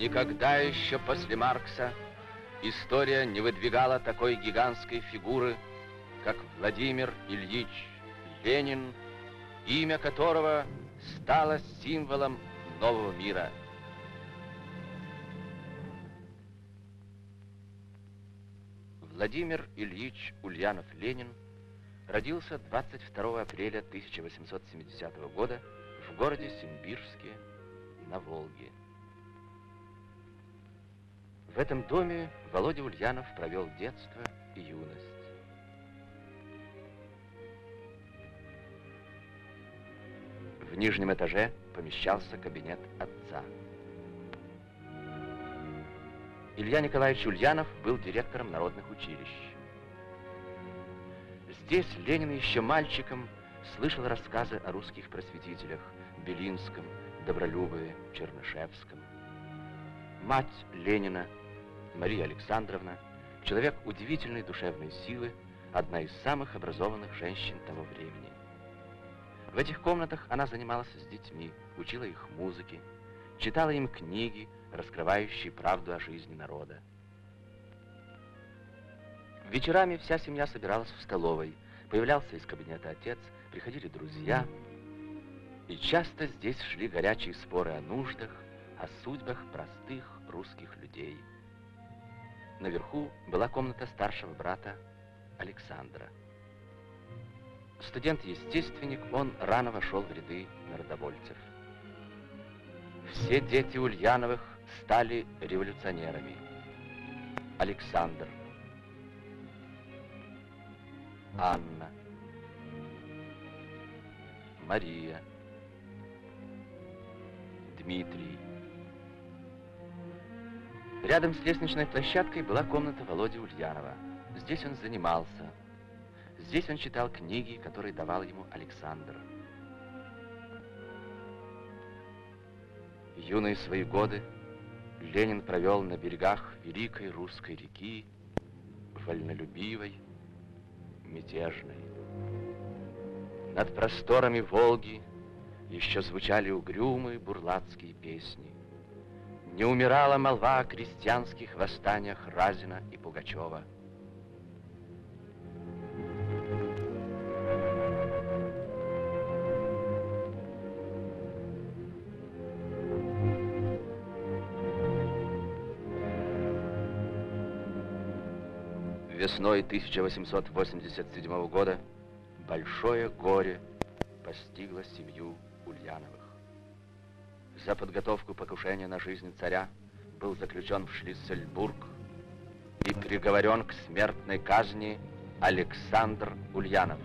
Никогда еще после Маркса история не выдвигала такой гигантской фигуры, как Владимир Ильич Ленин, имя которого стало символом нового мира. Владимир Ильич Ульянов-Ленин родился 22 апреля 1870 года в городе Симбирске на Волге. В этом доме Володя Ульянов провел детство и юность. В нижнем этаже помещался кабинет отца. Илья Николаевич Ульянов был директором народных училищ. Здесь Ленин еще мальчиком слышал рассказы о русских просветителях Белинском, Добролюбове, Чернышевском. Мать Ленина, Мария Александровна, человек удивительной душевной силы, одна из самых образованных женщин того времени. В этих комнатах она занималась с детьми, учила их музыке, читала им книги, раскрывающие правду о жизни народа. Вечерами вся семья собиралась в столовой, появлялся из кабинета отец, приходили друзья, и часто здесь шли горячие споры о нуждах, о судьбах простых русских людей. Наверху была комната старшего брата Александра. Студент-естественник, он рано вошел в ряды народовольцев. Все дети Ульяновых стали революционерами. Александр, Анна, Мария, Дмитрий. Рядом с лестничной площадкой была комната Володи Ульянова. Здесь он занимался. Здесь он читал книги, которые давал ему Александр. Юные свои годы Ленин провел на берегах великой русской реки, вольнолюбивой, мятежной. Над просторами Волги еще звучали угрюмые бурлацкие песни. Не умирала молва о крестьянских восстаниях Разина и Пугачева. Весной 1887 года большое горе постигло семью Ульяновых. За подготовку покушения на жизнь царя был заключен в Шлиссельбург и приговорен к смертной казни Александр Ульянов.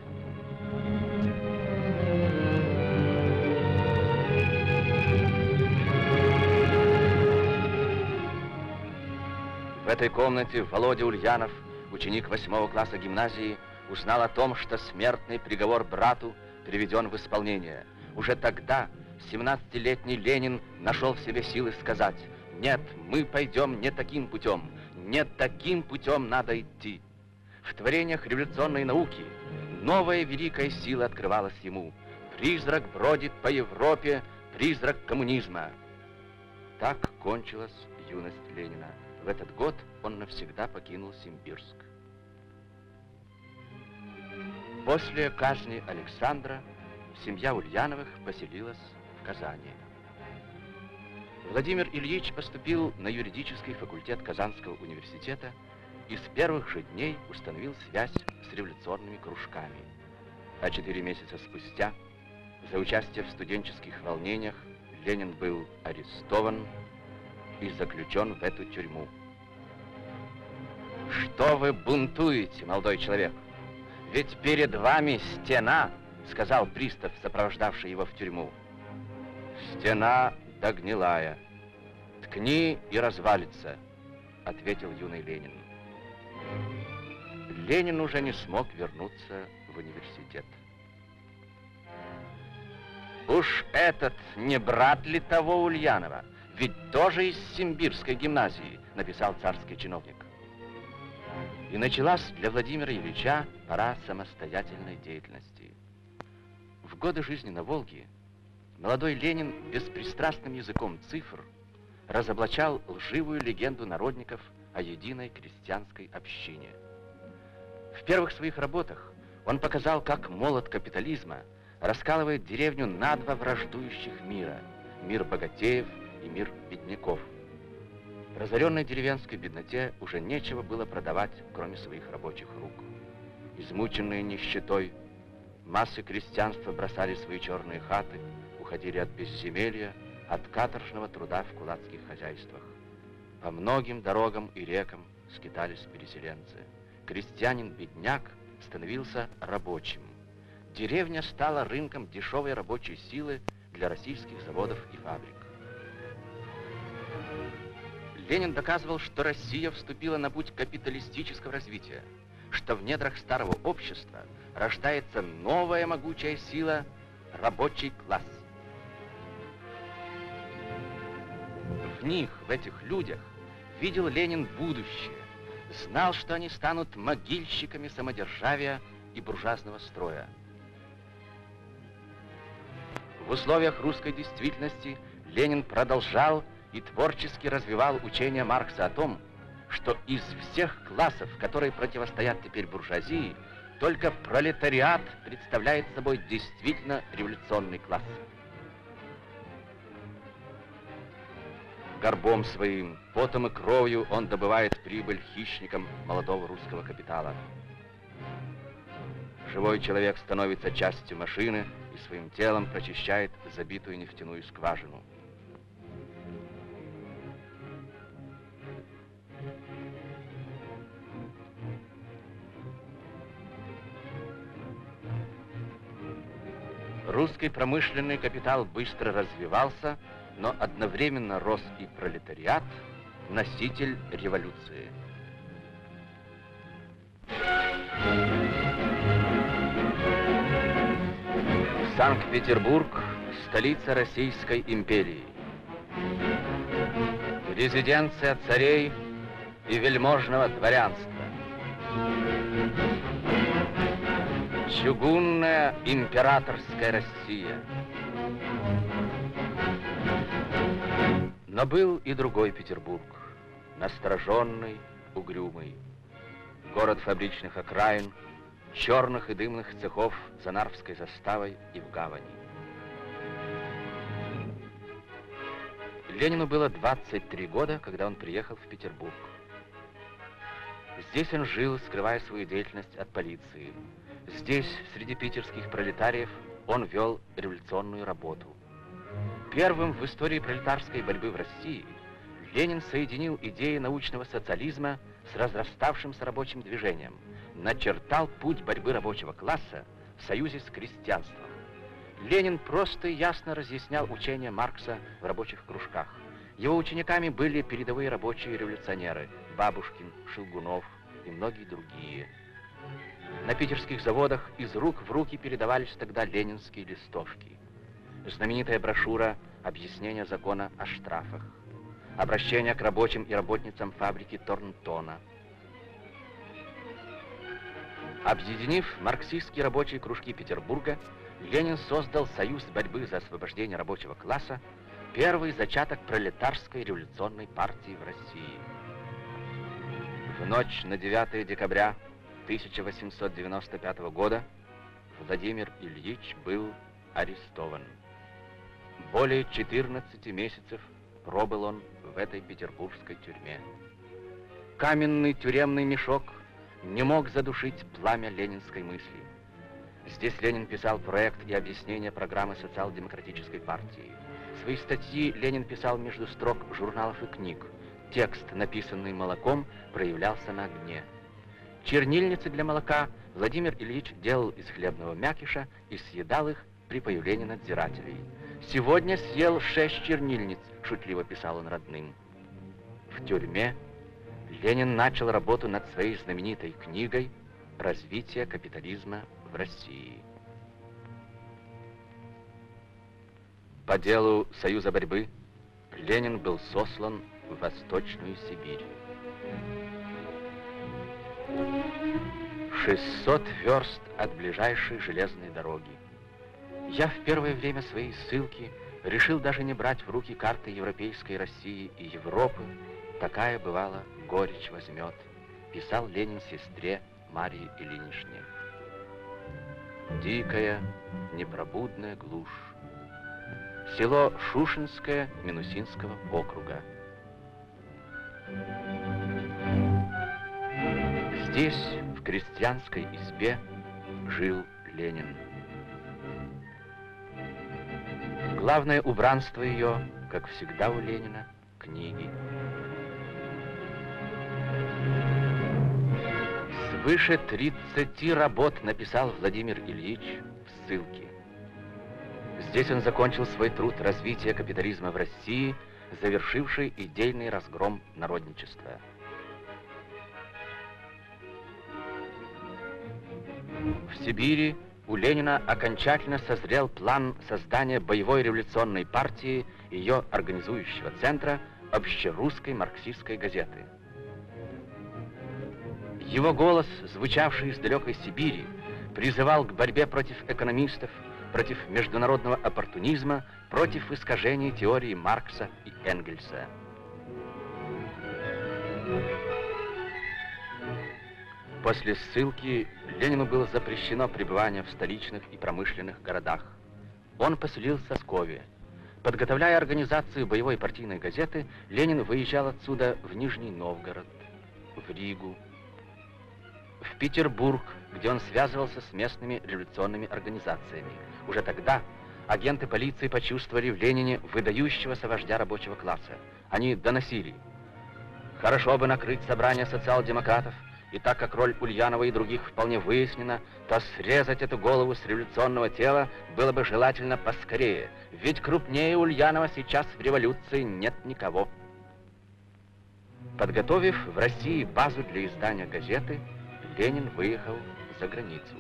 В этой комнате Володя Ульянов, ученик 8 класса гимназии, узнал о том, что смертный приговор брату приведен в исполнение. Уже тогда 17-летний Ленин нашел в себе силы сказать: «Нет, мы пойдем не таким путем, не таким путем надо идти». В творениях революционной науки новая великая сила открывалась ему. Призрак бродит по Европе, призрак коммунизма. Так кончилась юность Ленина. В этот год он навсегда покинул Симбирск. После казни Александра семья Ульяновых поселилась в Казани. Владимир Ильич поступил на юридический факультет Казанского университета и с первых же дней установил связь с революционными кружками. А 4 месяца спустя за участие в студенческих волнениях Ленин был арестован и заключен в эту тюрьму. «Что вы бунтуете, молодой человек? Ведь перед вами стена», — сказал пристав, сопровождавший его в тюрьму. «Стена догнилая. Ткни и развалится», — ответил юный Ленин. Ленин уже не смог вернуться в университет. «Уж этот не брат ли того Ульянова? Ведь тоже из Симбирской гимназии», — написал царский чиновник. И началась для Владимира Ильича пора самостоятельной деятельности. годы жизни на Волге молодой Ленин беспристрастным языком цифр разоблачал лживую легенду народников о единой крестьянской общине. В первых своих работах он показал, как молот капитализма раскалывает деревню на два враждующих мира – мир богатеев и мир бедняков. Разоренной деревенской бедноте уже нечего было продавать, кроме своих рабочих рук. Измученные нищетой, массы крестьянства бросали свои черные хаты, уходили от безземелья, от каторжного труда в кулацких хозяйствах. По многим дорогам и рекам скитались переселенцы. Крестьянин-бедняк становился рабочим. Деревня стала рынком дешевой рабочей силы для российских заводов и фабрик. Ленин доказывал, что Россия вступила на путь капиталистического развития, что в недрах старого общества рождается новая могучая сила – рабочий класс. В них, в этих людях, видел Ленин будущее, знал, что они станут могильщиками самодержавия и буржуазного строя. В условиях русской действительности Ленин продолжал и творчески развивал учение Маркса о том, что из всех классов, которые противостоят теперь буржуазии, только пролетариат представляет собой действительно революционный класс. Горбом своим, потом и кровью он добывает прибыль хищникам молодого русского капитала. Живой человек становится частью машины и своим телом прочищает забитую нефтяную скважину. Русский промышленный капитал быстро развивался, но одновременно рос и пролетариат, носитель революции. Санкт-Петербург – столица Российской империи. Резиденция царей и вельможного дворянства. Чугунная императорская Россия. Но был и другой Петербург, настороженный, угрюмый. Город фабричных окраин, черных и дымных цехов за Нарвской заставой и в гавани. Ленину было 23 года, когда он приехал в Петербург. Здесь он жил, скрывая свою деятельность от полиции. Здесь, среди питерских пролетариев, он вел революционную работу. Первым в истории пролетарской борьбы в России Ленин соединил идеи научного социализма с разраставшимся рабочим движением, начертал путь борьбы рабочего класса в союзе с крестьянством. Ленин просто и ясно разъяснял учения Маркса в рабочих кружках. Его учениками были передовые рабочие революционеры – Бабушкин, Шелгунов и многие другие. На питерских заводах из рук в руки передавались тогда ленинские листовки. Знаменитая брошюра «Объяснение закона о штрафах», обращение к рабочим и работницам фабрики Торнтона. Объединив марксистские рабочие кружки Петербурга, Ленин создал Союз борьбы за освобождение рабочего класса, первый зачаток пролетарской революционной партии в России. В ночь на 9 декабря 1895 года Владимир Ильич был арестован. Более 14 месяцев пробыл он в этой петербургской тюрьме. Каменный тюремный мешок не мог задушить пламя ленинской мысли. Здесь Ленин писал проект и объяснение программы социал-демократической партии. Свои статьи Ленин писал между строк журналов и книг. Текст, написанный молоком, проявлялся на огне. Чернильницы для молока Владимир Ильич делал из хлебного мякиша и съедал их при появлении надзирателей. «Сегодня съел 6 чернильниц», — шутливо писал он родным. В тюрьме Ленин начал работу над своей знаменитой книгой «Развитие капитализма в России». По делу Союза борьбы Ленин был сослан в Восточную Сибирь. 600 верст от ближайшей железной дороги. Я в первое время своей ссылки решил даже не брать в руки карты европейской России и Европы. Такая, бывала, горечь возьмет, писал Ленин сестре Марии Ильиничне. Дикая, непробудная глушь. Село Шушинское Минусинского округа. Здесь, в крестьянской избе, жил Ленин. Главное убранство ее, как всегда у Ленина, книги. Свыше 30 работ написал Владимир Ильич в ссылке. Здесь он закончил свой труд развития капитализма в России, завершивший идейный разгром народничества. В Сибири у Ленина окончательно созрел план создания боевой революционной партии, ее организующего центра, общерусской марксистской газеты. Его голос, звучавший из далекой Сибири, призывал к борьбе против экономистов, против международного оппортунизма, против искажений теории Маркса и Энгельса. После ссылки Ленину было запрещено пребывание в столичных и промышленных городах. Он поселился в Пскове. Подготовляя организацию боевой партийной газеты, Ленин выезжал отсюда в Нижний Новгород, в Ригу, в Петербург, где он связывался с местными революционными организациями. Уже тогда агенты полиции почувствовали в Ленине выдающегося вождя рабочего класса. Они доносили: хорошо бы накрыть собрание социал-демократов, и так как роль Ульянова и других вполне выяснена, то срезать эту голову с революционного тела было бы желательно поскорее, ведь крупнее Ульянова сейчас в революции нет никого. Подготовив в России базу для издания газеты, Ленин выехал за границу.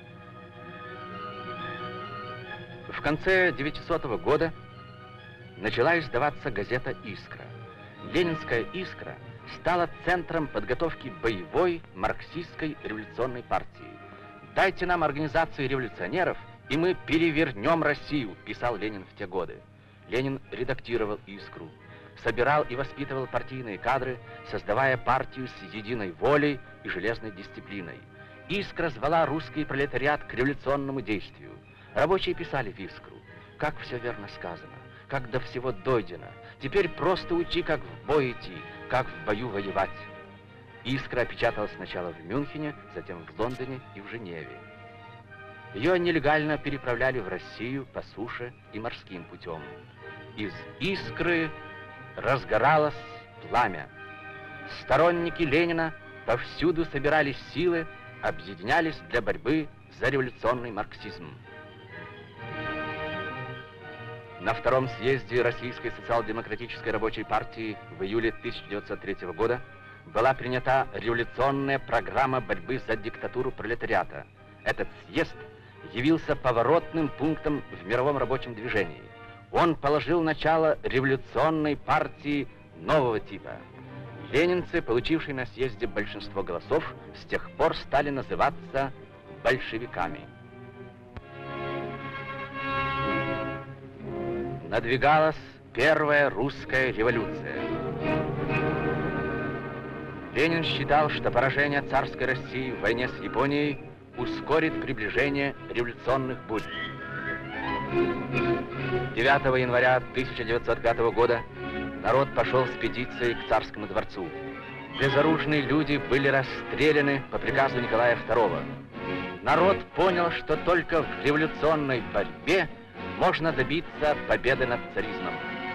В конце 900 года начала издаваться газета «Искра». Ленинская «Искра» стала центром подготовки боевой марксистской революционной партии. «Дайте нам организацию революционеров, и мы перевернем Россию», писал Ленин в те годы. Ленин редактировал «Искру», собирал и воспитывал партийные кадры, создавая партию с единой волей и железной дисциплиной. «Искра» звала русский пролетариат к революционному действию. Рабочие писали в «Искру»: как все верно сказано, как до всего дойдено. Теперь просто учи, как в бой идти, как в бою воевать. «Искра» печаталась сначала в Мюнхене, затем в Лондоне и в Женеве. Ее нелегально переправляли в Россию по суше и морским путем. Из «Искры» разгоралось пламя. Сторонники Ленина повсюду собирались силы, объединялись для борьбы за революционный марксизм. На втором съезде Российской социал-демократической рабочей партии в июле 1903 года была принята революционная программа борьбы за диктатуру пролетариата. Этот съезд явился поворотным пунктом в мировом рабочем движении. Он положил начало революционной партии нового типа. Ленинцы, получившие на съезде большинство голосов, с тех пор стали называться большевиками. Надвигалась первая русская революция. Ленин считал, что поражение царской России в войне с Японией ускорит приближение революционных бурь. 9 января 1905 года народ пошел с петицией к царскому дворцу. Безоружные люди были расстреляны по приказу Николая II. Народ понял, что только в революционной борьбе можно добиться победы над царизмом.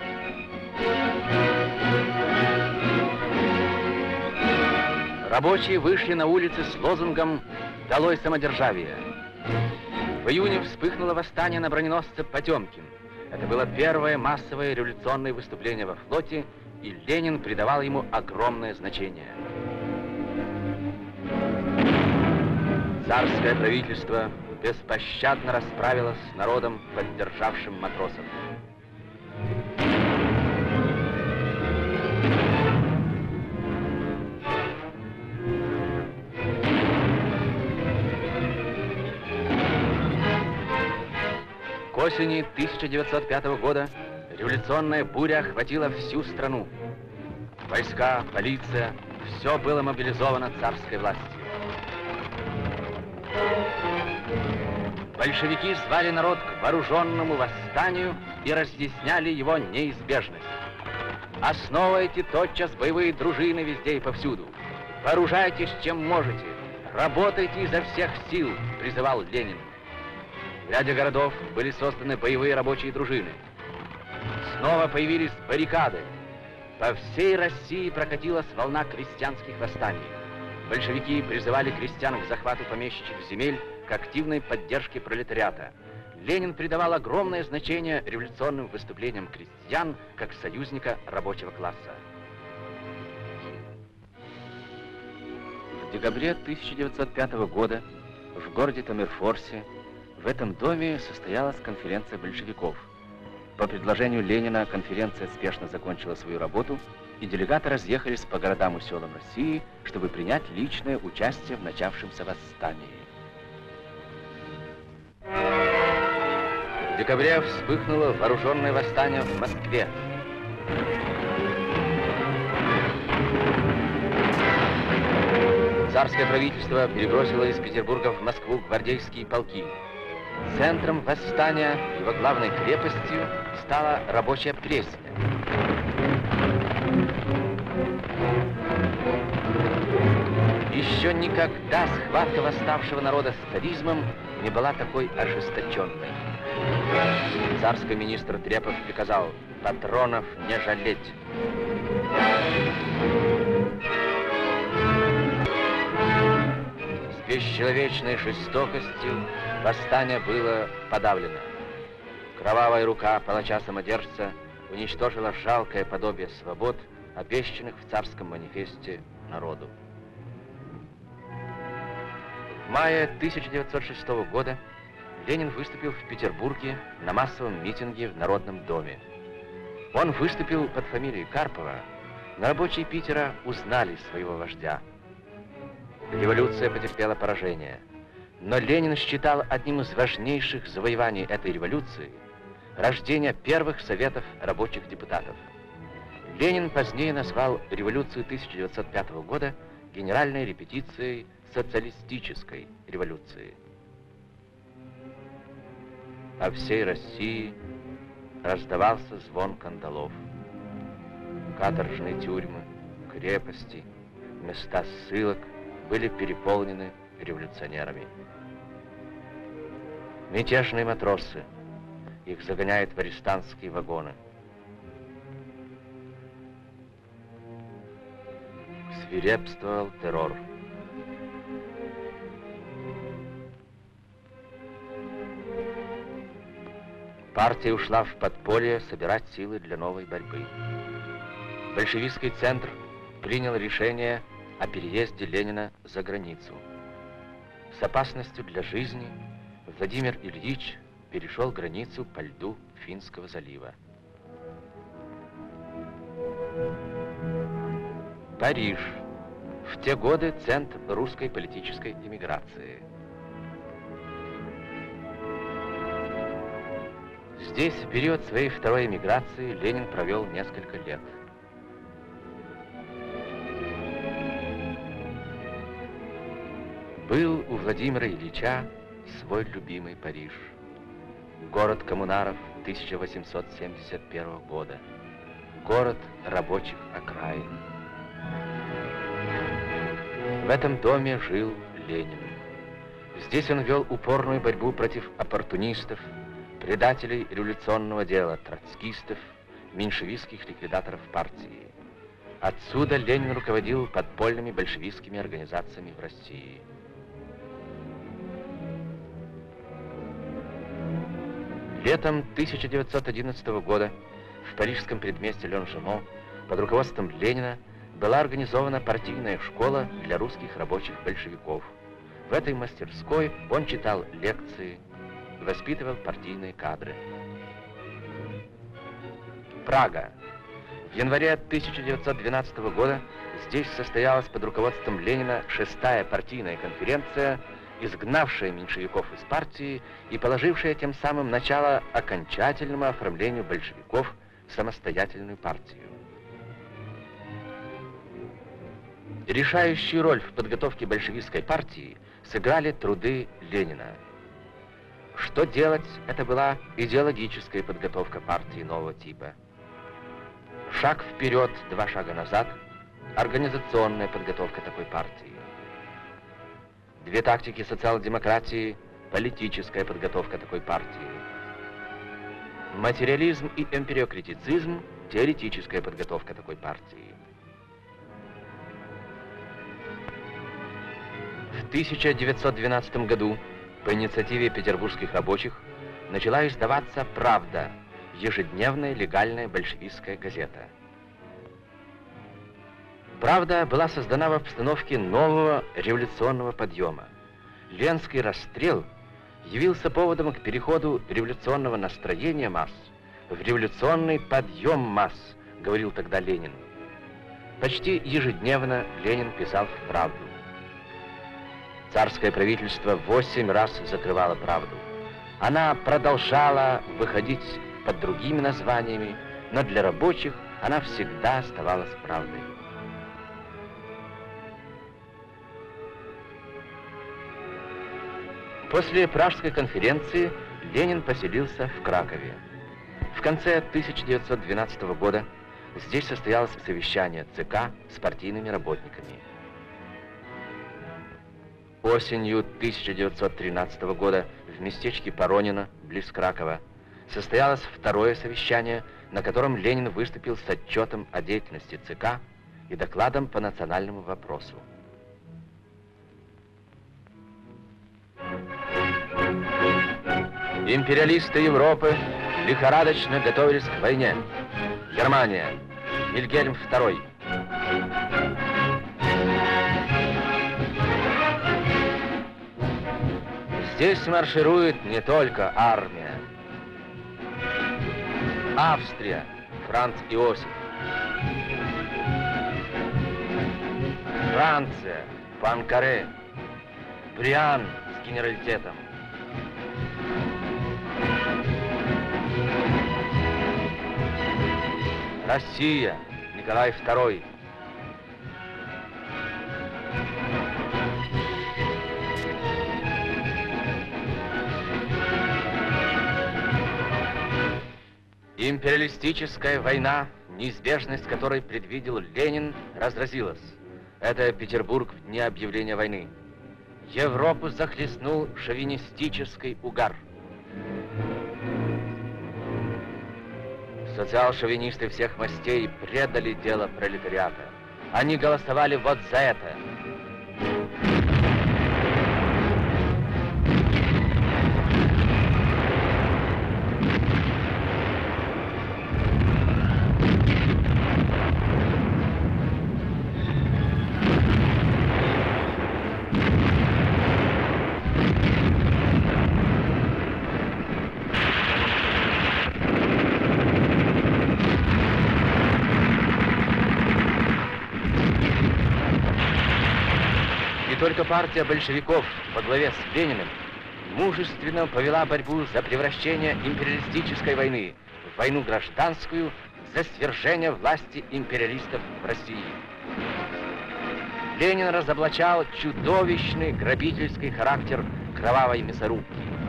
Рабочие вышли на улицы с лозунгом «Долой самодержавие». В июне вспыхнуло восстание на броненосце «Потемкин». Это было первое массовое революционное выступление во флоте, и Ленин придавал ему огромное значение. Царское правительство беспощадно расправилась с народом, поддержавшим матросов. осени 1905 года революционная буря охватила всю страну. Войска, полиция, все было мобилизовано царской властью. Большевики звали народ к вооруженному восстанию и разъясняли его неизбежность. Основывайте тотчас боевые дружины везде и повсюду. Вооружайтесь, чем можете. Работайте изо всех сил, призывал Ленин. В ряде городов были созданы боевые рабочие дружины. Снова появились баррикады. По всей России прокатилась волна крестьянских восстаний. Большевики призывали крестьян к захвату помещичьих земель, к активной поддержке пролетариата. Ленин придавал огромное значение революционным выступлениям крестьян как союзника рабочего класса. В декабре 1905 года в городе Таммерфорсе в этом доме состоялась конференция большевиков. По предложению Ленина конференция спешно закончила свою работу, и делегаты разъехались по городам и селам России, чтобы принять личное участие в начавшемся восстании. В декабре вспыхнуло вооруженное восстание в Москве. Царское правительство перебросило из Петербурга в Москву гвардейские полки. Центром восстания, его главной крепостью, стала рабочая Пресня. Еще никогда схватка восставшего народа с царизмом не была такой ожесточенной. Царский министр Трепов приказал патронов не жалеть. С бесчеловечной жестокостью восстание было подавлено. Кровавая рука палача-самодержца уничтожила жалкое подобие свобод, обещанных в царском манифесте народу. В мае 1906 года Ленин выступил в Петербурге на массовом митинге в Народном доме. Он выступил под фамилией Карпова, но рабочие Питера узнали своего вождя. Революция потерпела поражение, но Ленин считал одним из важнейших завоеваний этой революции рождение первых советов рабочих депутатов. Ленин позднее назвал революцию 1905 года генеральной репетицией социалистической революции. По всей России раздавался звон кандалов. Каторжные тюрьмы, крепости, места ссылок были переполнены революционерами. Мятежные матросы, их загоняют в арестантские вагоны. Свирепствовал террор. Партия ушла в подполье собирать силы для новой борьбы. Большевистский центр принял решение о переезде Ленина за границу. С опасностью для жизни Владимир Ильич перешел границу по льду Финского залива. Париж. В те годы центр русской политической эмиграции. Здесь, в период своей второй эмиграции, Ленин провел несколько лет. Был у Владимира Ильича свой любимый Париж. Город коммунаров 1871 года. Город рабочих окраин. В этом доме жил Ленин. Здесь он вел упорную борьбу против оппортунистов, предателей революционного дела, троцкистов, меньшевистских ликвидаторов партии. Отсюда Ленин руководил подпольными большевистскими организациями в России. Летом 1911 года в парижском предместье Ленжемо под руководством Ленина была организована партийная школа для русских рабочих большевиков. В этой мастерской он читал лекции, воспитывал партийные кадры. Прага. В январе 1912 года здесь состоялась под руководством Ленина 6-я партийная конференция, изгнавшая меньшевиков из партии и положившая тем самым начало окончательному оформлению большевиков в самостоятельную партию. Решающую роль в подготовке большевистской партии сыграли труды Ленина. Что делать, это была идеологическая подготовка партии нового типа. Шаг вперед, 2 шага назад — организационная подготовка такой партии. 2 тактики социал-демократии — политическая подготовка такой партии. Материализм и эмпириокритицизм — теоретическая подготовка такой партии. В 1912 году по инициативе петербургских рабочих начала издаваться «Правда», ежедневная легальная большевистская газета. «Правда» была создана в обстановке нового революционного подъема. Ленский расстрел явился поводом к переходу революционного настроения масс в революционный подъем масс, говорил тогда Ленин. Почти ежедневно Ленин писал в «Правду». Царское правительство 8 раз закрывало «Правду». Она продолжала выходить под другими названиями, но для рабочих она всегда оставалась правдой. После Пражской конференции Ленин поселился в Кракове. В конце 1912 года здесь состоялось совещание ЦК с партийными работниками. Осенью 1913 года в местечке Поронино, близ Кракова, состоялось 2-е совещание, на котором Ленин выступил с отчетом о деятельности ЦК и докладом по национальному вопросу. Империалисты Европы лихорадочно готовились к войне. Германия. Вильгельм II. Здесь марширует не только армия. Австрия. Франц Иосиф. Франция. Пуанкаре. Бриан с генералитетом. Россия. Николай II. Империалистическая война, неизбежность которой предвидел Ленин, разразилась. Это Петербург в дни объявления войны. Европу захлестнул шовинистический угар. Социал-шовинисты всех мастей предали дело пролетариата. Они голосовали вот за это. И только партия большевиков во главе с Лениным мужественно повела борьбу за превращение империалистической войны в войну гражданскую, за свержение власти империалистов в России. Ленин разоблачал чудовищный грабительский характер кровавой мясорубки.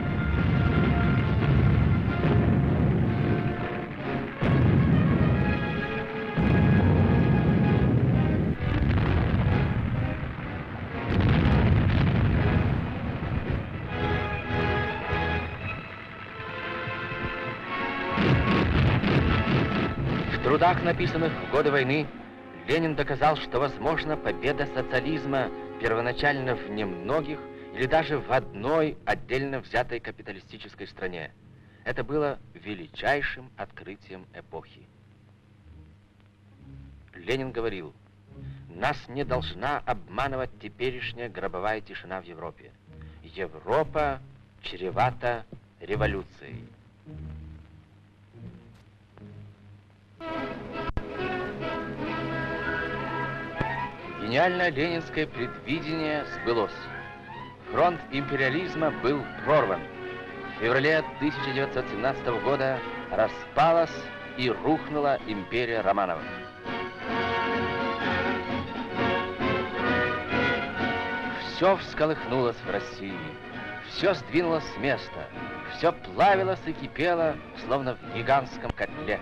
В трудах, написанных в годы войны, Ленин доказал, что возможна победа социализма первоначально в немногих или даже в одной отдельно взятой капиталистической стране. Это было величайшим открытием эпохи. Ленин говорил: нас не должна обманывать теперешняя гробовая тишина в Европе. Европа чревата революцией. Гениальное ленинское предвидение сбылось. В Фронт империализма был прорван. В феврале 1917 года распалась и рухнула империя Романовых. Все всколыхнулось в России, все сдвинулось с места, все плавилось и кипело, словно в гигантском котле.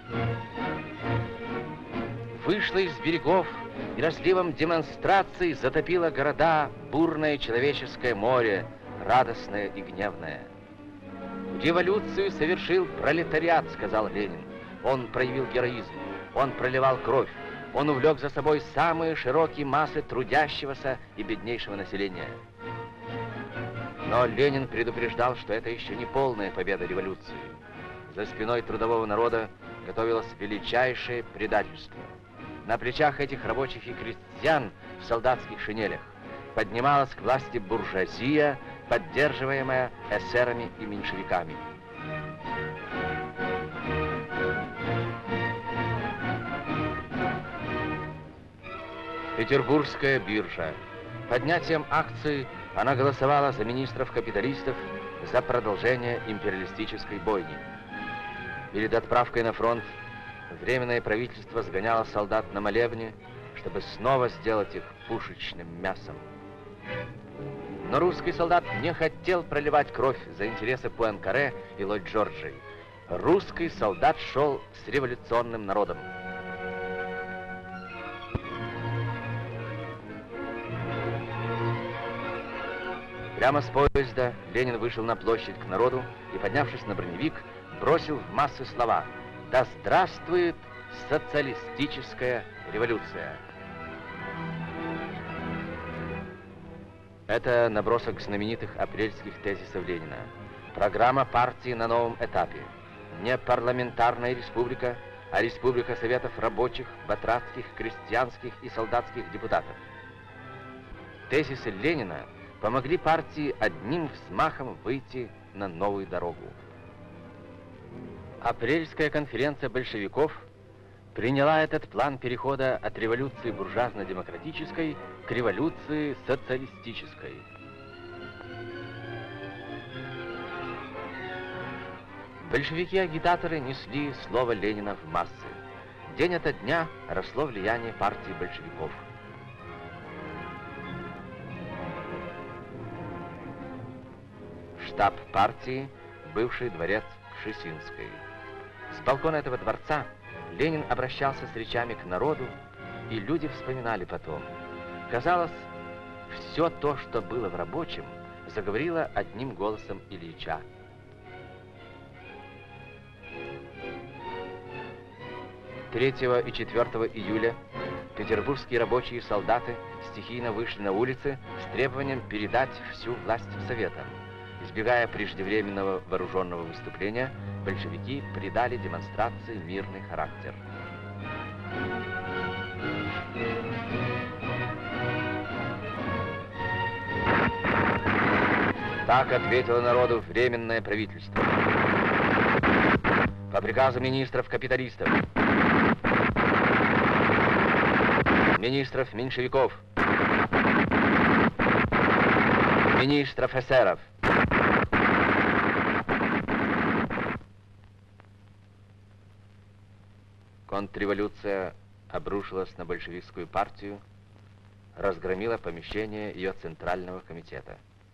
Вышла из берегов и разливом демонстраций затопило города бурное человеческое море, радостное и гневное. «Революцию совершил пролетариат», — сказал Ленин. Он проявил героизм, он проливал кровь, он увлек за собой самые широкие массы трудящегося и беднейшего населения. Но Ленин предупреждал, что это еще не полная победа революции. За спиной трудового народа готовилось величайшее предательство. На плечах этих рабочих и крестьян в солдатских шинелях поднималась к власти буржуазия, поддерживаемая эсерами и меньшевиками. Петербургская биржа. Поднятием акций она голосовала за министров-капиталистов за продолжение империалистической бойни. Перед отправкой на фронт Временное правительство сгоняло солдат на молебне, чтобы снова сделать их пушечным мясом. Но русский солдат не хотел проливать кровь за интересы Пуэнкаре и Ллойд-Джорджи. Русский солдат шел с революционным народом. Прямо с поезда Ленин вышел на площадь к народу и, поднявшись на броневик, бросил в массы слова: «Да здравствует социалистическая революция!» Это набросок знаменитых апрельских тезисов Ленина. Программа партии на новом этапе. Не парламентарная республика, а республика советов рабочих, батрацких, крестьянских и солдатских депутатов. Тезисы Ленина помогли партии одним взмахом выйти на новую дорогу. Апрельская конференция большевиков приняла этот план перехода от революции буржуазно-демократической к революции социалистической. Большевики-агитаторы несли слово Ленина в массы. День ото дня росло влияние партии большевиков. Штаб партии — бывший дворец Кшесинской. С балкона этого дворца Ленин обращался с речами к народу, и люди вспоминали потом. Казалось, все то, что было в рабочем, заговорило одним голосом Ильича. Третьего и 4 июля петербургские рабочие и солдаты стихийно вышли на улицы с требованием передать всю власть Советам. Избегая преждевременного вооруженного выступления, большевики придали демонстрации мирный характер. Так ответило народу Временное правительство. По приказу министров-капиталистов, министров-меньшевиков, министров-эсеров, контрреволюция обрушилась на большевистскую партию, разгромила помещение ее Центрального комитета.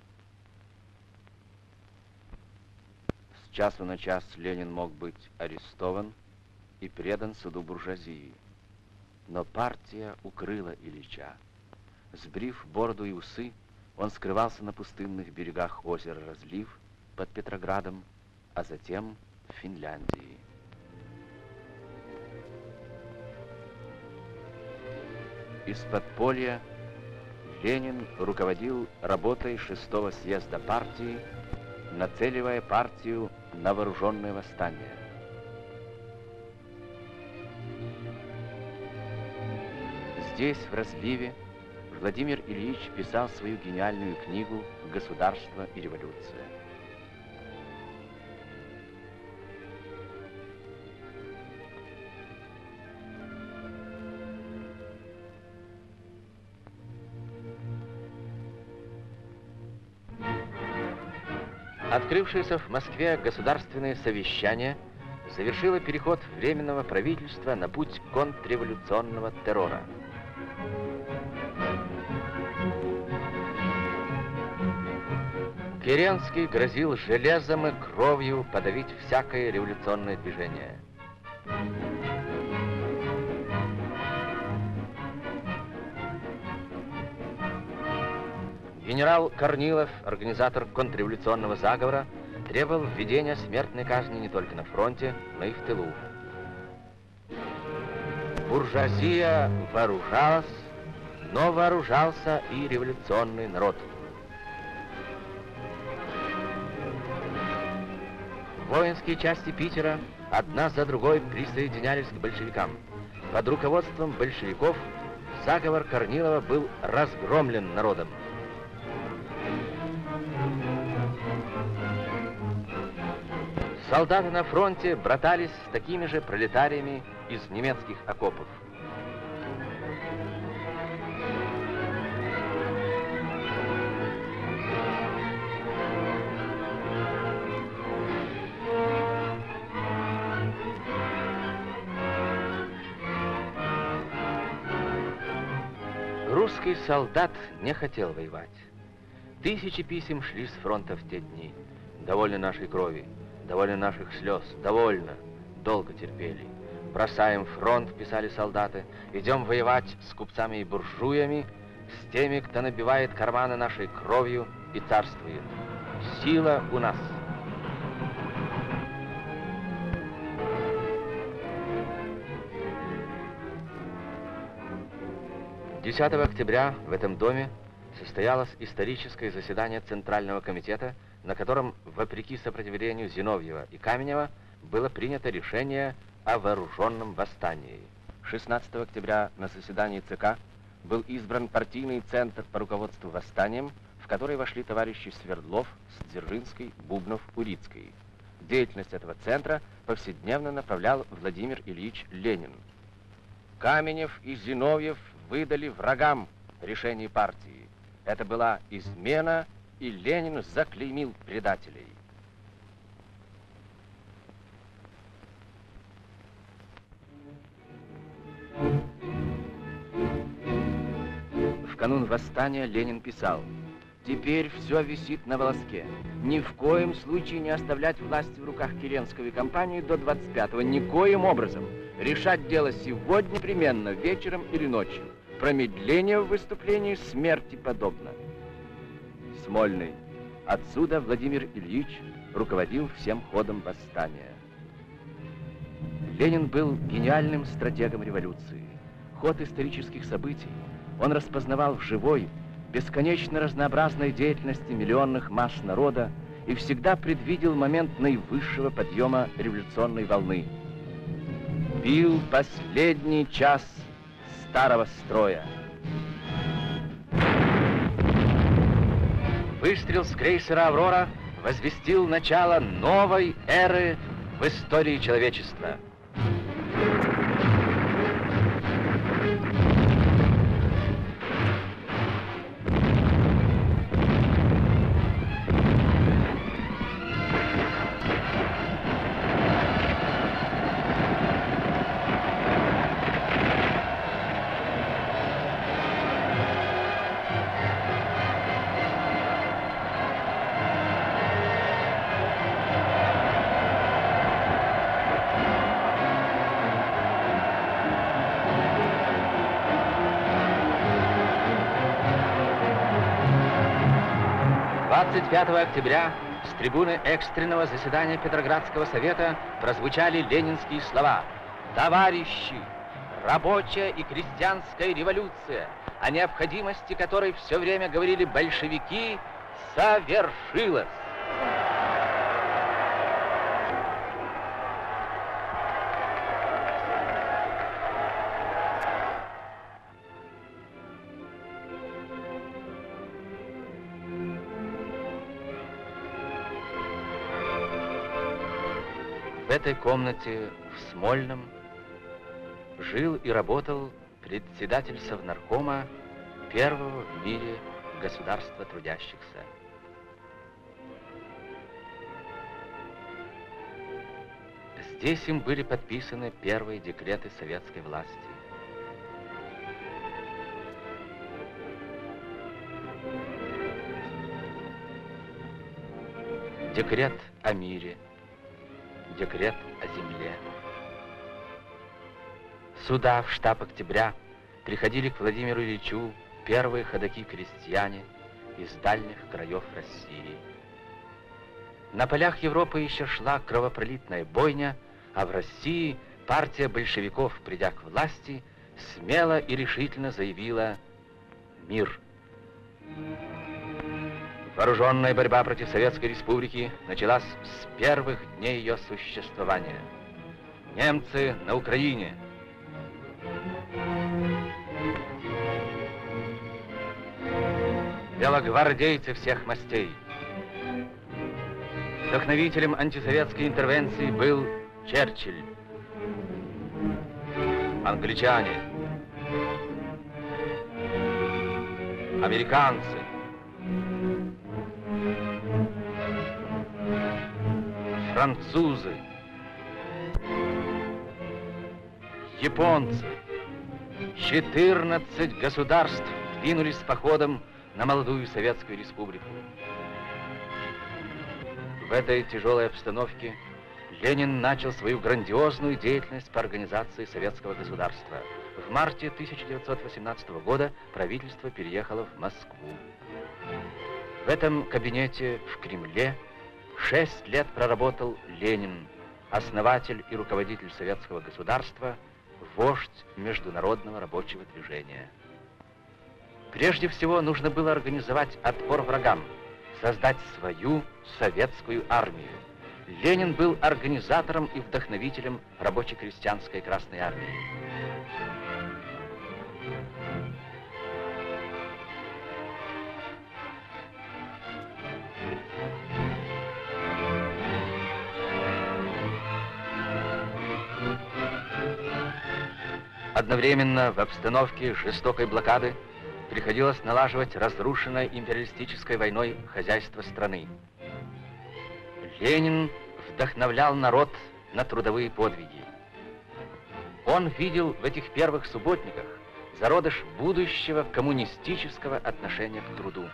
С часу на час Ленин мог быть арестован и предан суду буржуазии. Но партия укрыла Ильича. Сбрив бороду и усы, он скрывался на пустынных берегах озера Разлив под Петроградом, а затем в Финляндии. Из подполья Ленин руководил работой 6-го съезда партии, нацеливая партию на вооруженное восстание. Здесь, в Разливе, Владимир Ильич писал свою гениальную книгу «Государство и революция». Открывшееся в Москве государственное совещание завершило переход Временного правительства на путь контрреволюционного террора. Керенский грозил железом и кровью подавить всякое революционное движение. Генерал Корнилов, организатор контрреволюционного заговора, требовал введения смертной казни не только на фронте, но и в тылу. Буржуазия вооружалась, но вооружался и революционный народ. Воинские части Питера одна за другой присоединялись к большевикам. Под руководством большевиков заговор Корнилова был разгромлен народом. Солдаты на фронте братались с такими же пролетариями из немецких окопов. Русский солдат не хотел воевать. Тысячи писем шли с фронта в те дни. Довольно нашей крови, довольно наших слез, довольно. Долго терпели. Бросаем фронт, писали солдаты, идем воевать с купцами и буржуями, с теми, кто набивает карманы нашей кровью и царствует. Сила у нас. Десятого октября в этом доме состоялось историческое заседание Центрального комитета, на котором, вопреки сопротивлению Зиновьева и Каменева, было принято решение о вооруженном восстании. 16 октября на заседании ЦК был избран партийный центр по руководству восстанием, в который вошли товарищи Свердлов, Дзержинский, Бубнов, Урицкий. Деятельность этого центра повседневно направлял Владимир Ильич Ленин. Каменев и Зиновьев выдали врагам решение партии. Это была измена, и Ленин заклеймил предателей. В канун восстания Ленин писал: «Теперь все висит на волоске. Ни в коем случае не оставлять власть в руках Керенского и компании до 25-го. Никоим образом. Решать дело сегодня непременно, вечером или ночью. Промедление в выступлении смерти подобно». Смольный. Отсюда Владимир Ильич руководил всем ходом восстания. Ленин был гениальным стратегом революции. Ход исторических событий он распознавал в живой, бесконечно разнообразной деятельности миллионных масс народа и всегда предвидел момент наивысшего подъема революционной волны. Бил последний час старого строя. Выстрел с крейсера «Аврора» возвестил начало новой эры в истории человечества. — 5 октября с трибуны экстренного заседания Петроградского совета прозвучали ленинские слова: «Товарищи, рабочая и крестьянская революция, о необходимости которой все время говорили большевики, совершилась». В этой комнате в Смольном жил и работал председатель Совнаркома первого в мире государства трудящихся. Здесь им были подписаны первые декреты советской власти. Декрет о мире, декрет о земле. Сюда, в штаб Октября, приходили к Владимиру Ильичу первые ходоки-крестьяне из дальних краев России. На полях Европы еще шла кровопролитная бойня, а в России партия большевиков, придя к власти, смело и решительно заявила мир. Вооруженная борьба против Советской Республики началась с первых дней ее существования. Немцы на Украине. Белогвардейцы всех мастей. Вдохновителем антисоветской интервенции был Черчилль. Англичане. Американцы. Французы. Японцы. 14 государств двинулись с походом на молодую Советскую Республику. В этой тяжелой обстановке Ленин начал свою грандиозную деятельность по организации советского государства. В марте 1918 года правительство переехало в Москву. В этом кабинете в Кремле 6 лет проработал Ленин, основатель и руководитель советского государства, вождь международного рабочего движения. Прежде всего нужно было организовать отпор врагам, создать свою советскую армию. Ленин был организатором и вдохновителем рабоче-крестьянской Красной армии. Одновременно в обстановке жестокой блокады приходилось налаживать разрушенное империалистической войной хозяйство страны. Ленин вдохновлял народ на трудовые подвиги. Он видел в этих первых субботниках зародыш будущего коммунистического отношения к труду.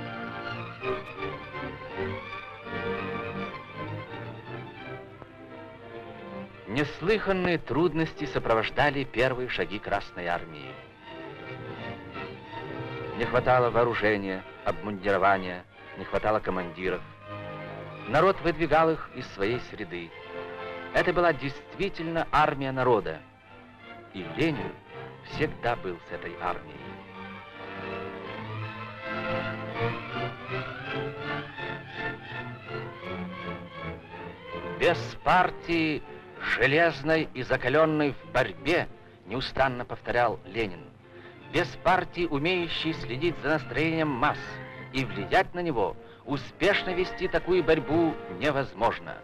Неслыханные трудности сопровождали первые шаги Красной армии. Не хватало вооружения, обмундирования, не хватало командиров. Народ выдвигал их из своей среды. Это была действительно армия народа. И Ленин всегда был с этой армией. Без партии, железной и закаленной в борьбе, неустанно повторял Ленин, без партии, умеющей следить за настроением масс и влиять на него, успешно вести такую борьбу невозможно.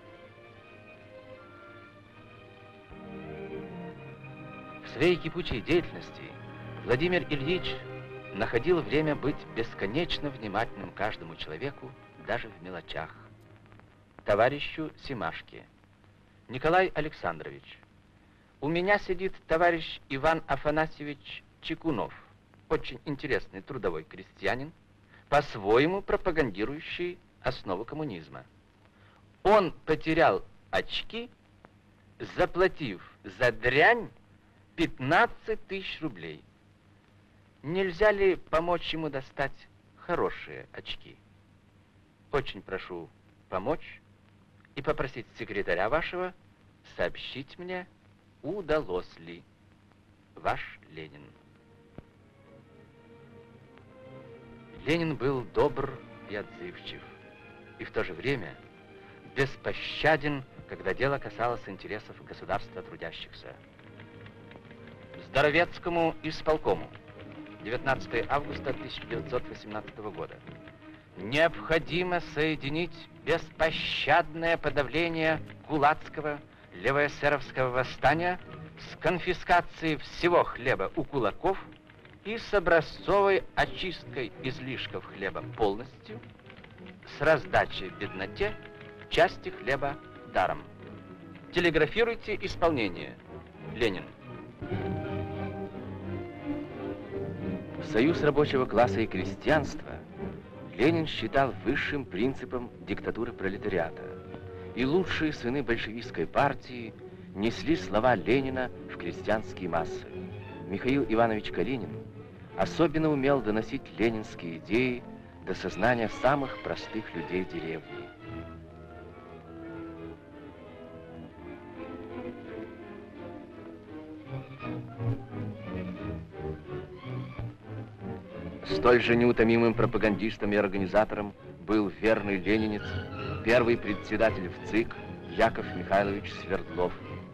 В своей кипучей деятельности Владимир Ильич находил время быть бесконечно внимательным каждому человеку, даже в мелочах. Товарищу Семашке: Николай Александрович, у меня сидит товарищ Иван Афанасьевич Чекунов, очень интересный трудовой крестьянин, по-своему пропагандирующий основу коммунизма. Он потерял очки, заплатив за дрянь 15 тысяч рублей. Нельзя ли помочь ему достать хорошие очки? Очень прошу помочь и попросить секретаря вашего сообщить мне, удалось ли. Ваш Ленин. Ленин был добр и отзывчив, и в то же время беспощаден, когда дело касалось интересов государства трудящихся. Здоровецкому исполкому 19 августа 1918 года необходимо соединить беспощадное подавление кулацкого левоэсеровского восстания с конфискацией всего хлеба у кулаков и с образцовой очисткой излишков хлеба полностью, с раздачей бедноте части хлеба даром. Телеграфируйте исполнение. Ленин. Союз рабочего класса и крестьянства Ленин считал высшим принципом диктатуры пролетариата. И лучшие сыны большевистской партии несли слова Ленина в крестьянские массы. Михаил Иванович Калинин особенно умел доносить ленинские идеи до сознания самых простых людей деревни. Столь же неутомимым пропагандистом и организатором был верный ленинец, первый председатель в ЦИК Яков Михайлович Свердлов.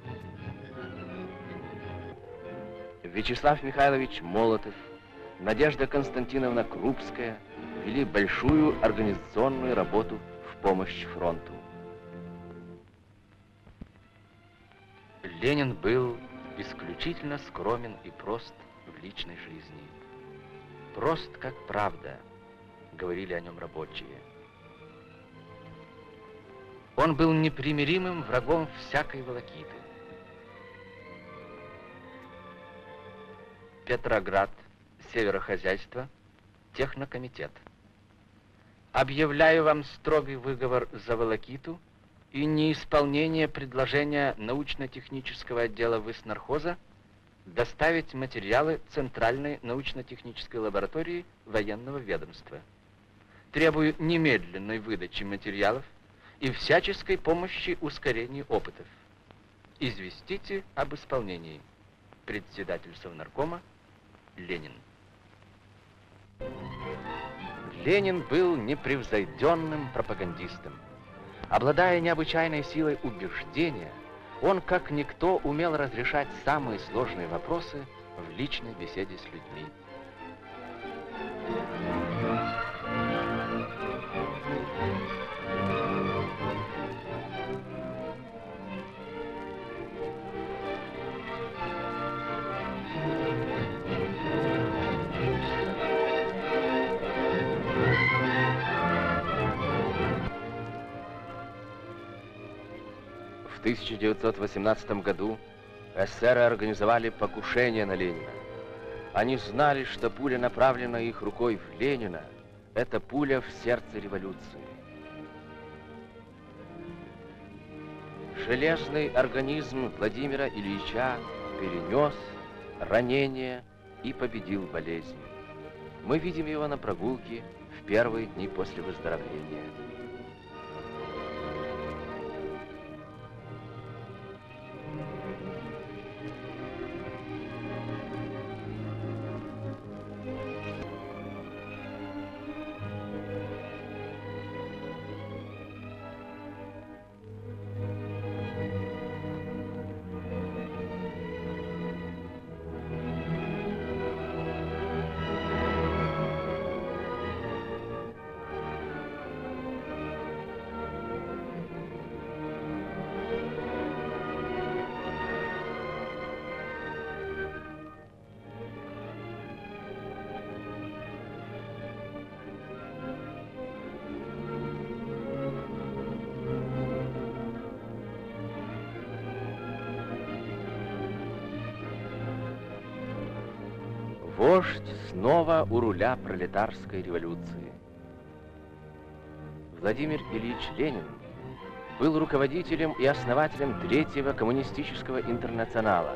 Вячеслав Михайлович Молотов, Надежда Константиновна Крупская вели большую организационную работу в помощь фронту. Ленин был исключительно скромен и прост в личной жизни. Прост, как правда, говорили о нем рабочие. Он был непримиримым врагом всякой волокиты. Петроград, северохозяйство, технокомитет. Объявляю вам строгий выговор за волокиту и неисполнение предложения научно-технического отдела Выснархоза доставить материалы Центральной научно-технической лаборатории военного ведомства. Требую немедленной выдачи материалов и всяческой помощи ускорению опытов. Известите об исполнении. Председатель Совнаркома Ленин. Ленин был непревзойденным пропагандистом. Обладая необычайной силой убеждения, он, как никто, умел разрешать самые сложные вопросы в личной беседе с людьми. В 1918 году эсеры организовали покушение на Ленина. Они знали, что пуля, направленная их рукой в Ленина, это пуля в сердце революции. Железный организм Владимира Ильича перенес ранение и победил болезнь. Мы видим его на прогулке в первые дни после выздоровления. Вождь снова у руля пролетарской революции. Владимир Ильич Ленин был руководителем и основателем Третьего коммунистического интернационала.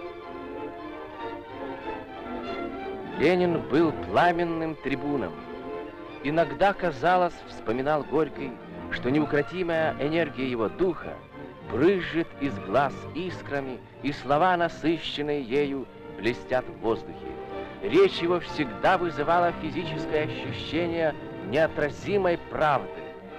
Ленин был пламенным трибуном. Иногда, казалось, вспоминал Горький, что неукротимая энергия его духа брызжет из глаз искрами, и слова, насыщенные ею, блестят в воздухе. Речь его всегда вызывала физическое ощущение неотразимой правды.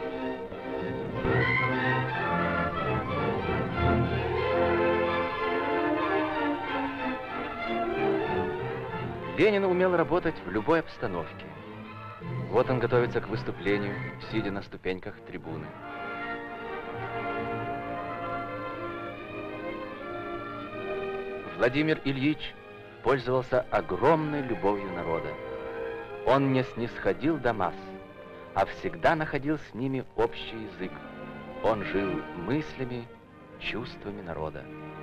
Ленин умел работать в любой обстановке. Вот он готовится к выступлению, сидя на ступеньках трибуны. Владимир Ильич пользовался огромной любовью народа. Он не снисходил до масс, а всегда находил с ними общий язык. Он жил мыслями, чувствами народа.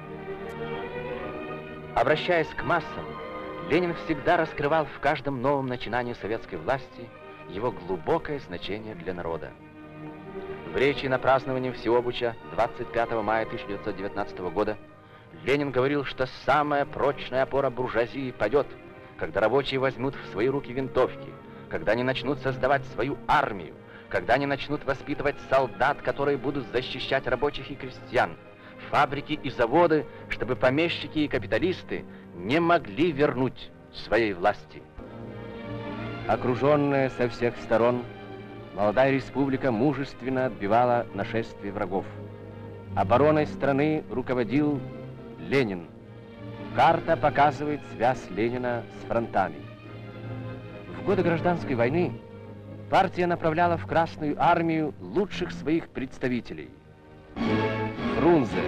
Обращаясь к массам, Ленин всегда раскрывал в каждом новом начинании советской власти его глубокое значение для народа. В речи на праздновании Всеобуча 25 мая 1919 года Ленин говорил, что самая прочная опора буржуазии падет, когда рабочие возьмут в свои руки винтовки, когда они начнут создавать свою армию, когда они начнут воспитывать солдат, которые будут защищать рабочих и крестьян, фабрики и заводы, чтобы помещики и капиталисты не могли вернуть своей власти. Окруженная со всех сторон, молодая республика мужественно отбивала нашествие врагов. Обороной страны руководил Ленин. Карта показывает связь Ленина с фронтами. В годы гражданской войны партия направляла в Красную армию лучших своих представителей. Фрунзе,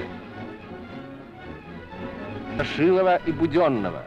Шилова и Буденного.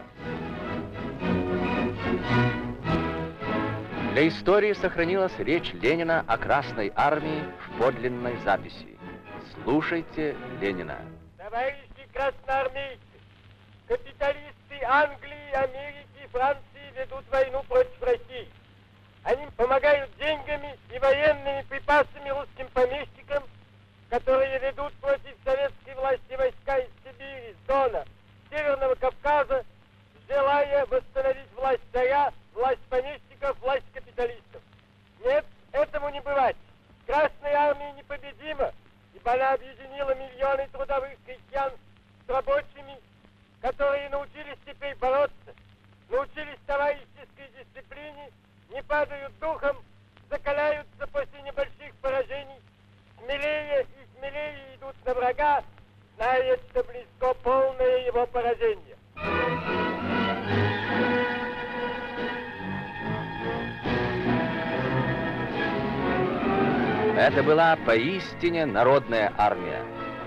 Для истории сохранилась речь Ленина о Красной армии в подлинной записи. Слушайте Ленина. Товарищи красноармейцы, капиталисты Англии, Америки, Франции ведут войну против России. Они помогают деньгами и военными припасами русским помещикам, которые ведут против советской власти войска из Сибири, с Дона, Северного Кавказа, желая восстановить власть царя, власть помещиков, власть капиталистов. Нет, этому не бывать. Красная армия непобедима, ибо она объединила миллионы трудовых крестьян с рабочими, которые научились теперь бороться, научились товарищеской дисциплине, не падают духом, закаляются после небольших поражений, смелее и смелее идут на врага, зная, что близко полное его поражение. Это была поистине народная армия.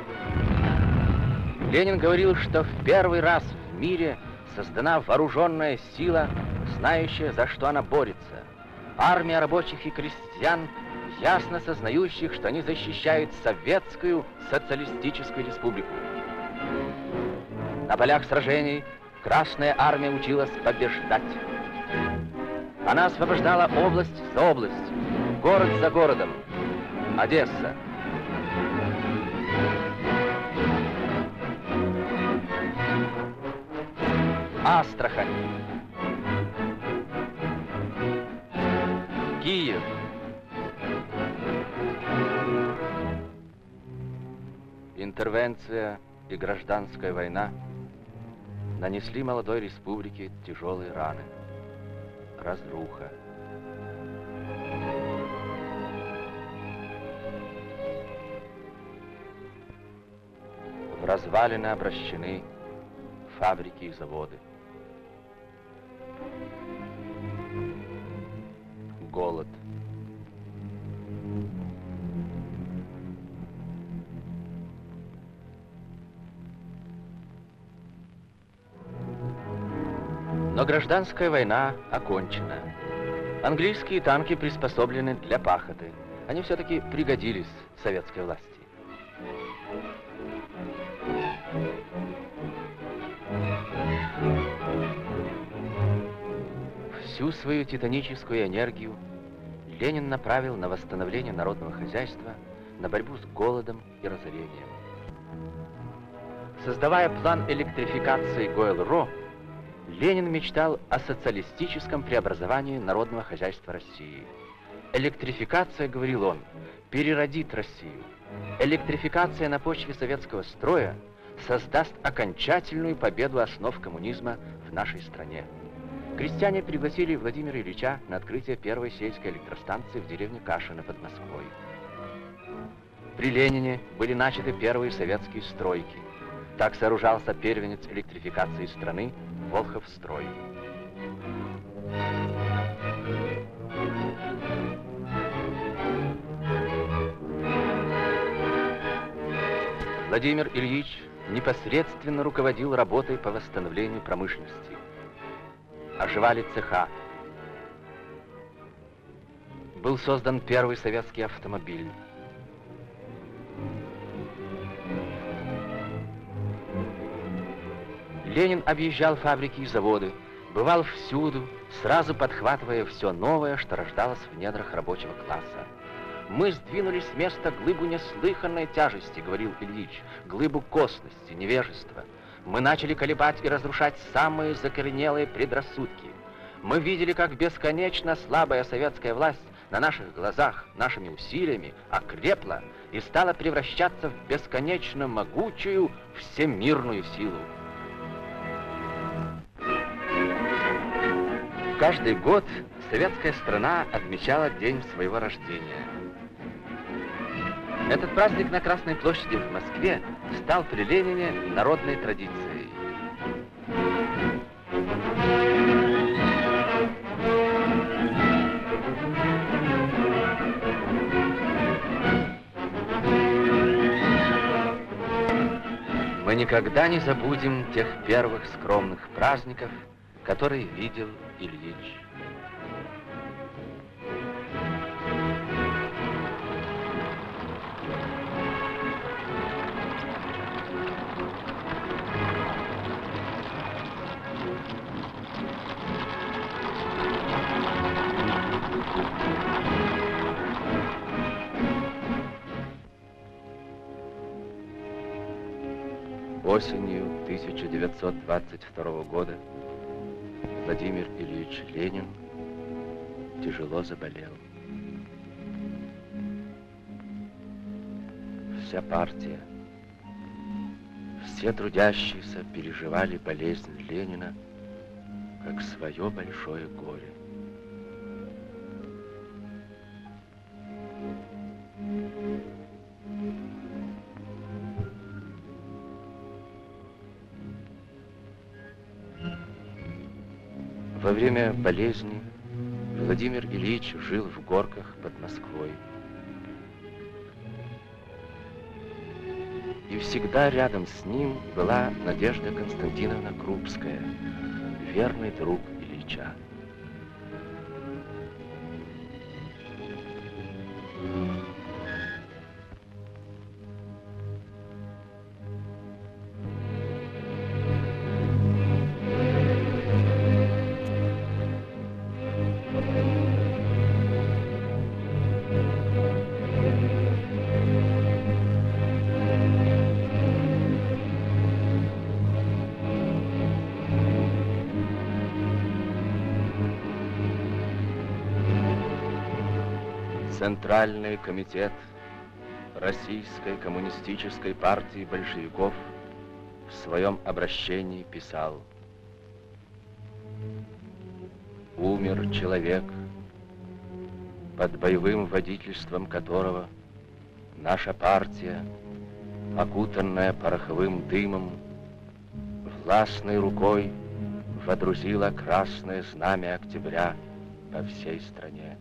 Ленин говорил, что в первый раз в мире создана вооруженная сила, знающая, за что она борется. Армия рабочих и крестьян, ясно сознающих, что они защищают советскую социалистическую республику. На полях сражений Красная армия училась побеждать. Она освобождала область за областью, город за городом. Одесса. Астрахань. Киев. Интервенция и гражданская война нанесли молодой республике тяжелые раны. Разруха. В развалины обращены фабрики и заводы. Голод. Но гражданская война окончена. Английские танки приспособлены для пахоты. Они все-таки пригодились советской власти. Всю свою титаническую энергию Ленин направил на восстановление народного хозяйства, на борьбу с голодом и разорением. Создавая план электрификации Гойл-Ро, Ленин мечтал о социалистическом преобразовании народного хозяйства России. Электрификация, говорил он, переродит Россию. Электрификация на почве советского строя создаст окончательную победу основ коммунизма в нашей стране. Крестьяне пригласили Владимира Ильича на открытие первой сельской электростанции в деревне Кашино под Москвой. При Ленине были начаты первые советские стройки. Так сооружался первенец электрификации страны Волховстрой. Владимир Ильич непосредственно руководил работой по восстановлению промышленности. Оживали цеха. Был создан первый советский автомобиль. Ленин объезжал фабрики и заводы, бывал всюду, сразу подхватывая все новое, что рождалось в недрах рабочего класса. «Мы сдвинули с места глыбу неслыханной тяжести», — говорил Ильич, «глыбу косности, невежества. Мы начали колебать и разрушать самые закоренелые предрассудки. Мы видели, как бесконечно слабая советская власть на наших глазах, нашими усилиями окрепла и стала превращаться в бесконечно могучую всемирную силу». Каждый год советская страна отмечала день своего рождения. Этот праздник на Красной площади в Москве стал при Ленине народной традицией. Мы никогда не забудем тех первых скромных праздников, которые видел Ильич. Осенью 1922 года Владимир Ильич Ленин тяжело заболел. Вся партия, все трудящиеся переживали болезнь Ленина как свое большое горе. Во время болезни Владимир Ильич жил в Горках под Москвой. И всегда рядом с ним была Надежда Константиновна Крупская, верный друг Ильича. Центральный комитет Российской коммунистической партии большевиков в своем обращении писал: «Умер человек, под боевым водительством которого наша партия, окутанная пороховым дымом, властной рукой водрузила красное знамя октября по всей стране».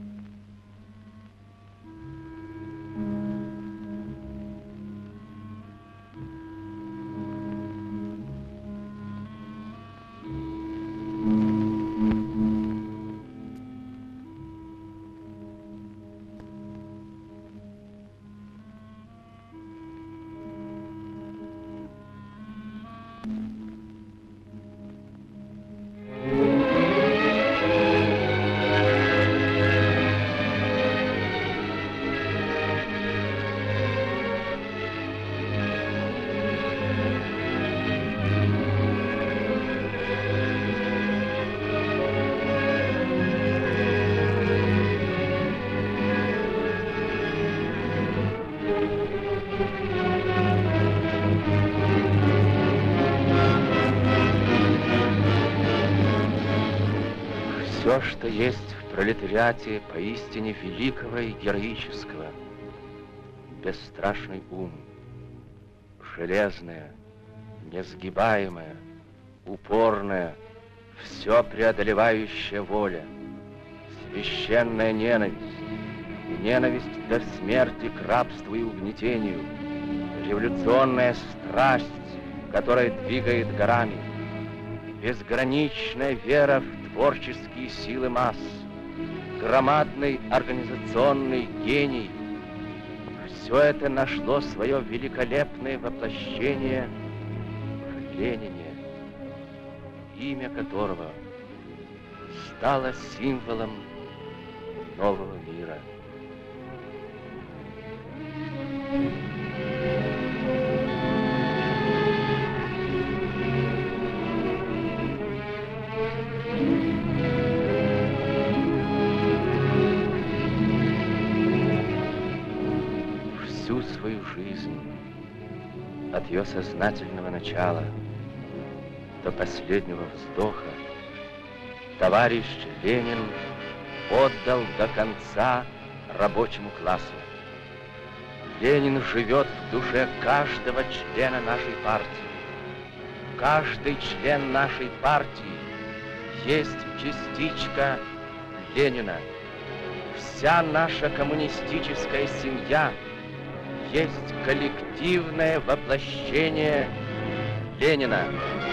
Все, что есть в пролетариате поистине великого и героического, бесстрашный ум, железная, несгибаемая, упорная, все преодолевающая воля, священная ненависть, ненависть до смерти к рабству и угнетению, революционная страсть, которая двигает горами, безграничная вера в творческие силы масс, громадный организационный гений. Все это нашло свое великолепное воплощение в Ленине, имя которого стало символом нового мира. Всю свою жизнь, от ее сознательного начала до последнего вздоха, товарищ Ленин отдал до конца рабочему классу. Ленин живет в душе каждого члена нашей партии. Каждый член нашей партии есть частичка Ленина. Вся наша коммунистическая семья есть коллективное воплощение Ленина.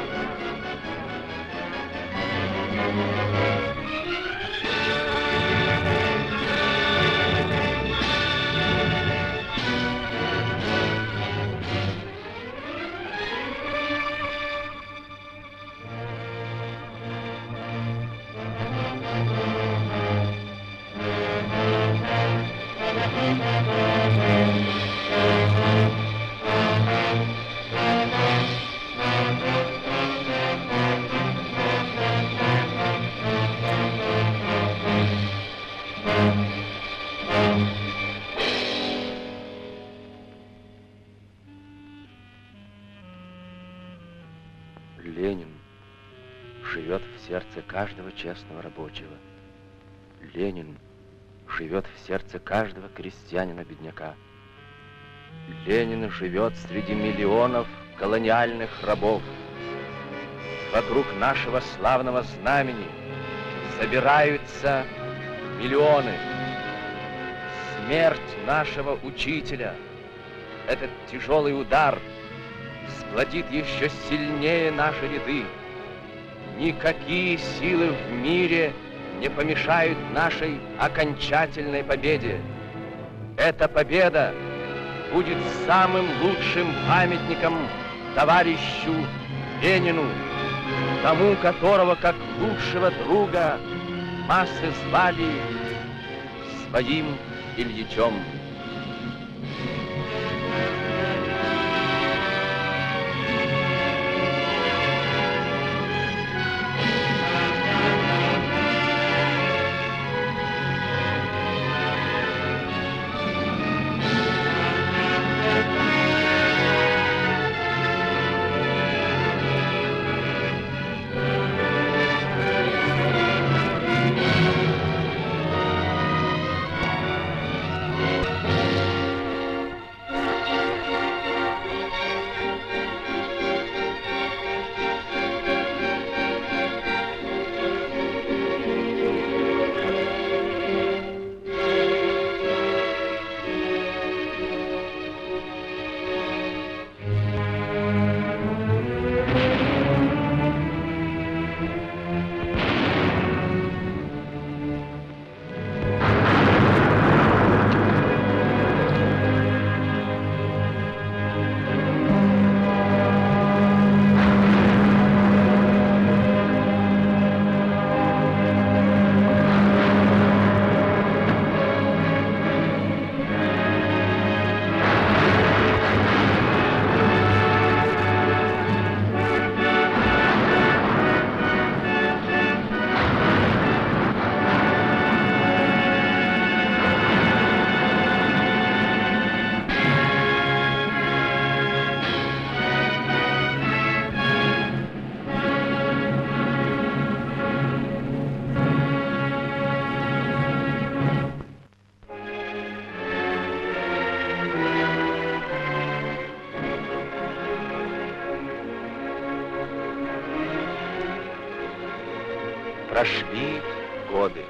Ленин живет в сердце каждого честного рабочего. Ленин живет в сердце каждого крестьянина-бедняка. Ленин живет среди миллионов колониальных рабов. Вокруг нашего славного знамени собираются миллионы. Смерть нашего учителя, этот тяжелый удар, сплотит еще сильнее наши ряды. Никакие силы в мире не помешают нашей окончательной победе. Эта победа будет самым лучшим памятником товарищу Ленину, тому, которого как лучшего друга массы звали своим Ильичом. Прошли годы.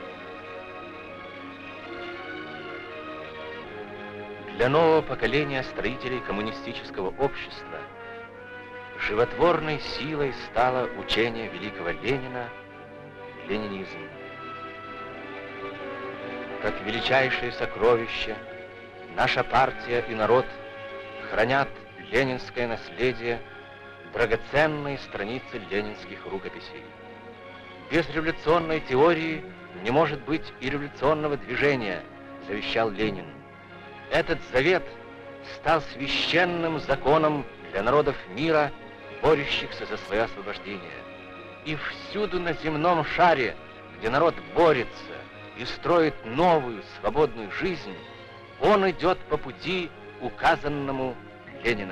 Для нового поколения строителей коммунистического общества животворной силой стало учение великого Ленина — ленинизм. Как величайшее сокровище, наша партия и народ хранят ленинское наследие драгоценные страницы ленинских рукописей. Без революционной теории не может быть и революционного движения, завещал Ленин. Этот завет стал священным законом для народов мира, борющихся за свое освобождение. И всюду на земном шаре, где народ борется и строит новую свободную жизнь, он идет по пути, указанному Лениным.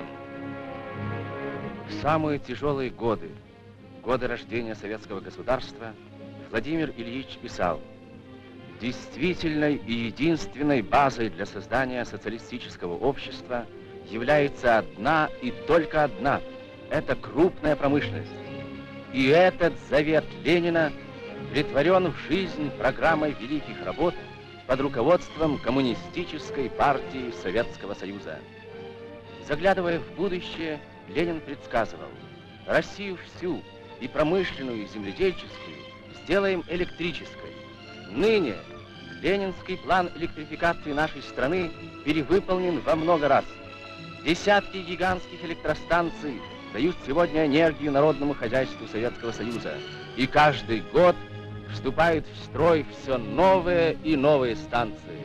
В самые тяжелые годы, годы рождения советского государства, Владимир Ильич писал: «Действительной и единственной базой для создания социалистического общества является одна и только одна – это крупная промышленность. И этот завет Ленина претворен в жизнь программой великих работ под руководством Коммунистической партии Советского Союза». Заглядывая в будущее, Ленин предсказывал: Россию всю, и промышленную, и земледельческую, сделаем электрической. Ныне ленинский план электрификации нашей страны перевыполнен во много раз. Десятки гигантских электростанций дают сегодня энергию народному хозяйству Советского Союза. И каждый год вступают в строй все новые и новые станции.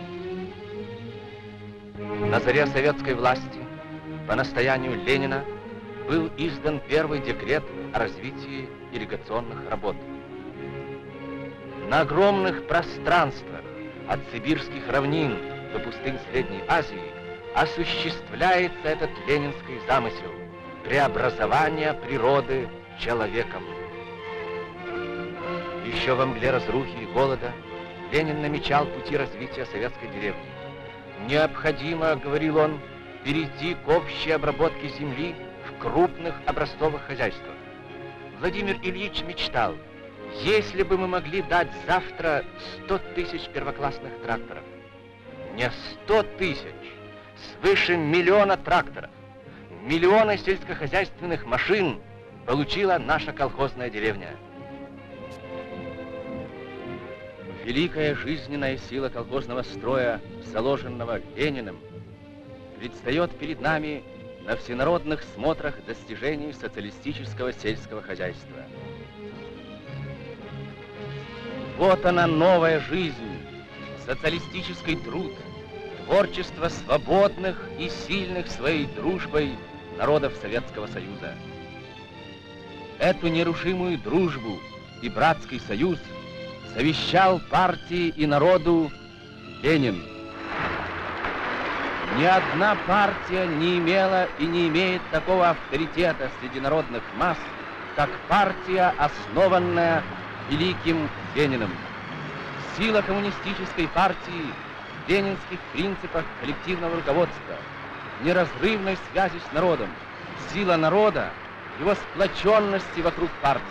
На заре советской власти по настоянию Ленина был издан первый декрет о развитии ирригационных работ. На огромных пространствах от сибирских равнин до пустынь Средней Азии осуществляется этот ленинский замысел – преобразование природы человеком. Еще во мгле разрухи и голода Ленин намечал пути развития советской деревни. Необходимо, говорил он, перейти к общей обработке земли в крупных образцовых хозяйствах. Владимир Ильич мечтал: если бы мы могли дать завтра 100 тысяч первоклассных тракторов, не 100 тысяч, свыше миллиона тракторов, миллионы сельскохозяйственных машин получила наша колхозная деревня. Великая жизненная сила колхозного строя, заложенного Лениным, предстает перед нами на всенародных смотрах достижений социалистического сельского хозяйства. Вот она, новая жизнь, социалистический труд, творчество свободных и сильных своей дружбой народов Советского Союза. Эту нерушимую дружбу и братский союз завещал партии и народу Ленин. Ни одна партия не имела и не имеет такого авторитета среди народных масс, как партия, основанная великим Лениным. Сила коммунистической партии в ленинских принципах коллективного руководства, неразрывной связи с народом, сила народа, его сплоченности вокруг партии.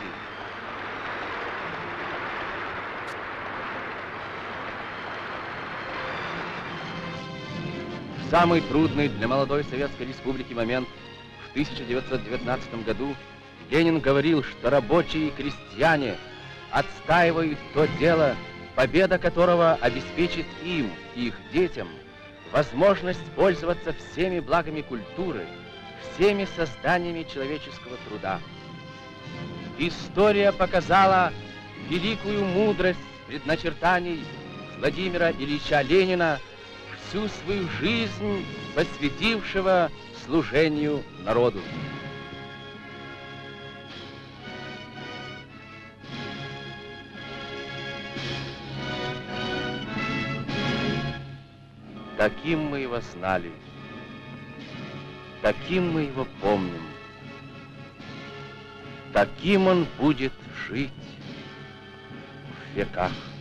В самый трудный для молодой Советской Республики момент в 1919 году Ленин говорил, что рабочие и крестьяне отстаивают то дело, победа которого обеспечит им и их детям возможность пользоваться всеми благами культуры, всеми созданиями человеческого труда. История показала великую мудрость предначертаний Владимира Ильича Ленина, всю свою жизнь посвятившего служению народу. Таким мы его знали, таким мы его помним, таким он будет жить в веках.